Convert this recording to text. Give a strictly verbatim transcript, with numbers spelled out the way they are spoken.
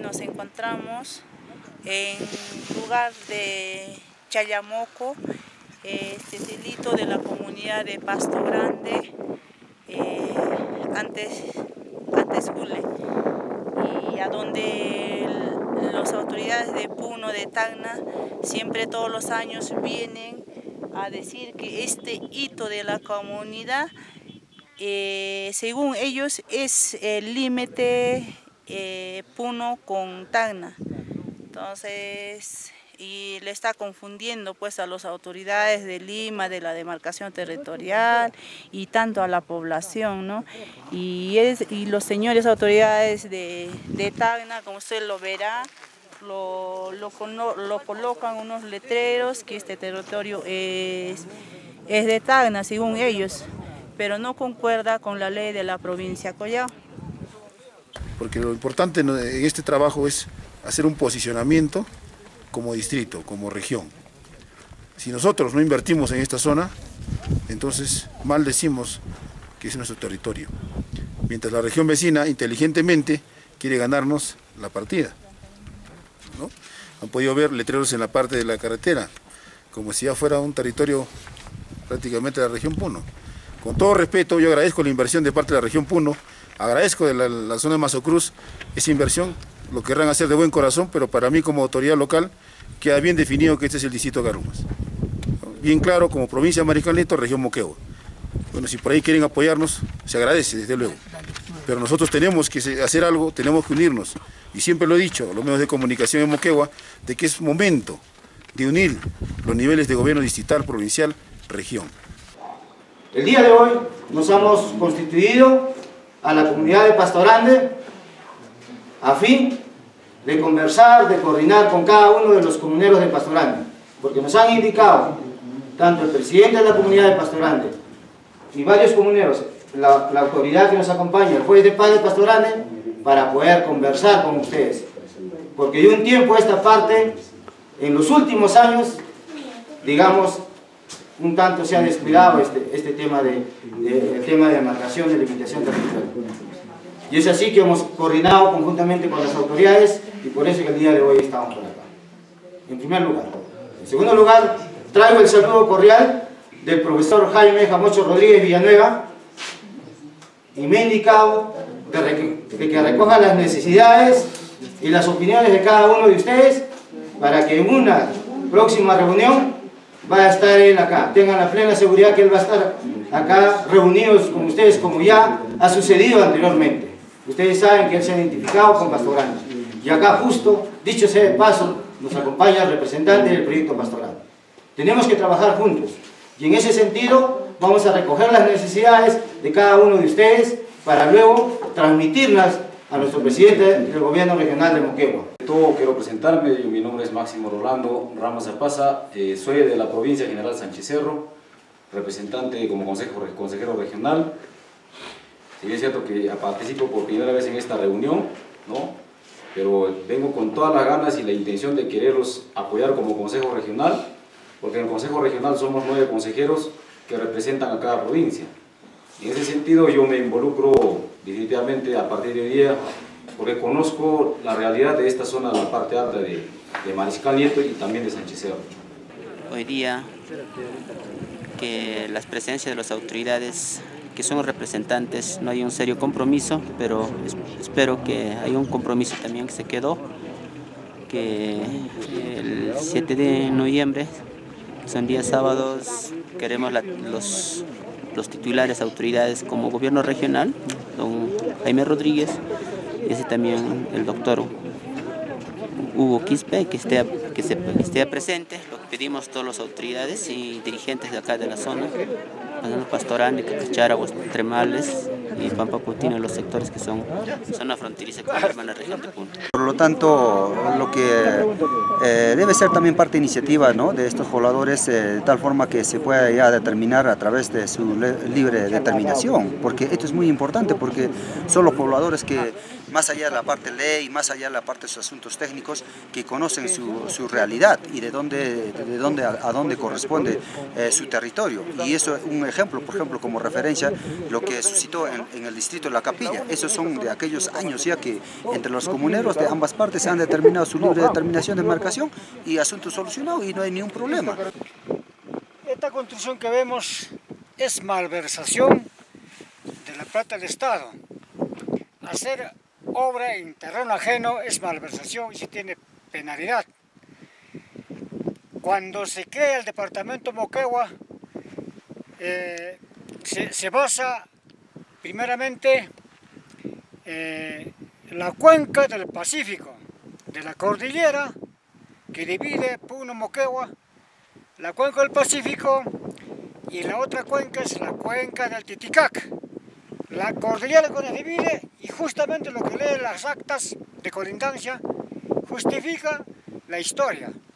nos encontramos en lugar de Chayamoco, este es el hito de la comunidad de Pasto Grande, eh, antes, antes Jule, y a donde el, las autoridades de Puno, de Tacna, siempre todos los años vienen a decir que este hito de la comunidad, eh, según ellos, es el límite eh, Puno con Tacna. Entonces, y le está confundiendo pues a las autoridades de Lima, de la demarcación territorial y tanto a la población, ¿no? Y, es, y los señores autoridades de, de Tacna, como usted lo verá, lo, lo, lo colocan unos letreros que este territorio es, es de Tacna, según ellos, pero no concuerda con la ley de la provincia de Collao. Porque lo importante en este trabajo es hacer un posicionamiento como distrito, como región. Si nosotros no invertimos en esta zona, entonces mal decimos que es nuestro territorio. Mientras la región vecina inteligentemente quiere ganarnos la partida, ¿no? Han podido ver letreros en la parte de la carretera, como si ya fuera un territorio prácticamente de la región Puno. Con todo respeto, yo agradezco la inversión de parte de la región Puno, agradezco de la, la zona de Mazocruz esa inversión, lo querrán hacer de buen corazón, pero para mí como autoridad local queda bien definido que este es el distrito de Carumas. Bien claro, como provincia de Mariscal Nieto, región Moquegua. Bueno, si por ahí quieren apoyarnos, se agradece, desde luego. Pero nosotros tenemos que hacer algo, tenemos que unirnos. Y siempre lo he dicho, los medios de comunicación en Moquegua, de que es momento de unir los niveles de gobierno distrital, provincial, región. El día de hoy nos hemos constituido a la comunidad de Pasto Grande a fin de conversar, de coordinar con cada uno de los comuneros de Pasto Grande, porque nos han indicado, tanto el presidente de la comunidad de Pasto Grande y varios comuneros, la, la autoridad que nos acompaña, el juez de paz de Pasto Grande, para poder conversar con ustedes, porque de un tiempo a esta parte, en los últimos años, digamos, un tanto se ha descuidado este, este tema de, de, el tema de demarcación, de limitación territorial. Y es así que hemos coordinado conjuntamente con las autoridades y por eso que el día de hoy estamos por acá. En primer lugar. En segundo lugar, traigo el saludo cordial del profesor Jaime Jamocho Rodríguez Villanueva y me ha indicado de, de que recoja las necesidades y las opiniones de cada uno de ustedes para que en una próxima reunión va a estar él acá. Tengan la plena seguridad que él va a estar acá reunidos con ustedes como ya ha sucedido anteriormente. Ustedes saben que él se ha identificado con Pasto Grande. Y acá justo, dicho sea de paso, nos acompaña el representante del proyecto Pasto Grande. Tenemos que trabajar juntos. Y en ese sentido vamos a recoger las necesidades de cada uno de ustedes para luego transmitirlas a nuestro presidente del gobierno regional de Moquegua. Todo quiero presentarme, mi nombre es Máximo Rolando Ramos Zapaza, eh, soy de la provincia General Sánchez Cerro, representante como consejo, consejero regional. Si bien es cierto que participo por primera vez en esta reunión, ¿no? Pero vengo con todas las ganas y la intención de quererlos apoyar como consejo regional, porque en el consejo regional somos nueve consejeros que representan a cada provincia. En ese sentido yo me involucro definitivamente a partir de hoy día, porque conozco la realidad de esta zona de la parte alta de, de Mariscal Nieto y también de Sánchez Cerro. Hoy día que las presencias de las autoridades que son los representantes no hay un serio compromiso, pero espero que haya un compromiso también que se quedó, que el siete de noviembre, que son días sábados, queremos la, los, los titulares autoridades como gobierno regional, don Jaime Rodríguez, y así también el doctor Hugo Quispe, que esté, que, se, que esté presente, lo que pedimos todas las autoridades y dirigentes de acá de la zona, Pastorán, Cachara, Tremales y Pampa Putina, los sectores que son zona fronteriza con la hermana región de Puno. Por lo tanto, lo que eh, debe ser también parte iniciativa, ¿no?, de estos pobladores, eh, de tal forma que se pueda ya determinar a través de su libre determinación, porque esto es muy importante, porque son los pobladores que, más allá de la parte ley, más allá de la parte de sus asuntos técnicos, que conocen su, su realidad y de dónde, de dónde a, a dónde corresponde eh, su territorio. Y eso es un ejemplo, por ejemplo, como referencia, lo que suscitó en el, en el distrito de La Capilla. Esos son de aquellos años ya que entre los comuneros de ambas partes se han determinado su libre determinación de demarcación y asunto solucionado y no hay ningún problema. Esta construcción que vemos es malversación de la plata del Estado. Hacer obra en terreno ajeno es malversación y se tiene penalidad. Cuando se crea el departamento Moquegua, eh, se, se basa primeramente eh, la cuenca del Pacífico, de la cordillera que divide Puno Moquegua, la cuenca del Pacífico, y la otra cuenca es la cuenca del Titicaca. La cordillera que nos divide, y justamente lo que lee las actas de colindancia justifica la historia.